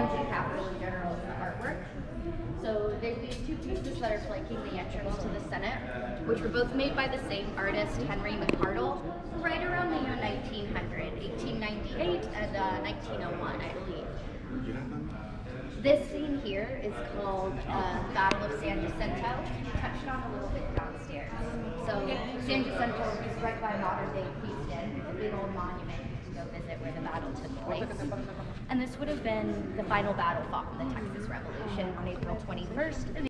and Capitol in general is the artwork. So there's these two pieces that are flanking the entrance to the Senate, which were both made by the same artist, Henry McArdle, right around the year 1900, 1898 and 1901, I believe. This scene here is called Battle of San Jacinto, touched on a little bit downstairs. So San Jacinto is right by modern-day Houston, a big old monument to go visit where the battle took place. And this would have been the final battle fought in the Texas Revolution on April 21st.